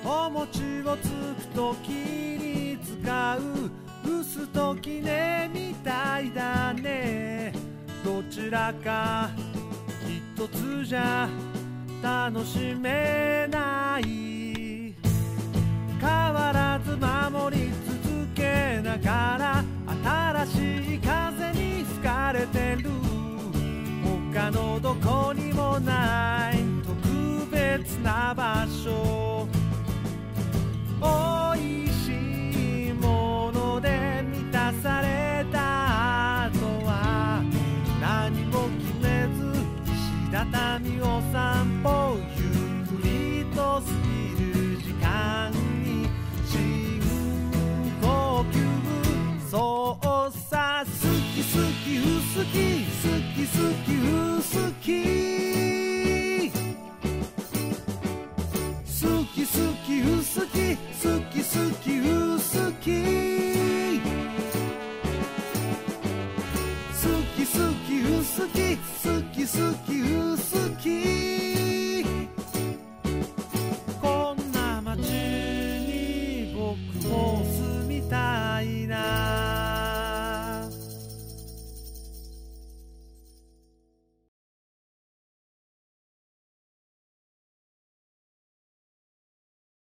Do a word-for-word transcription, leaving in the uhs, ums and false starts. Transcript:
お餅をつくときに使う薄ときねみたいだね。どちらか一つじゃ楽しめない。変わらず守り続けながら新しい風に吹かれてる。他のどこにもない特別な場所。おいしいもので満たされた後は何も決めず石畳を散歩。ゆっくりと過ぎる時間に深呼吸。そうさ、好き好き薄き好き好き薄き好き好き薄き好き好き薄き好き好き薄き好き好き薄き。こんな街に僕も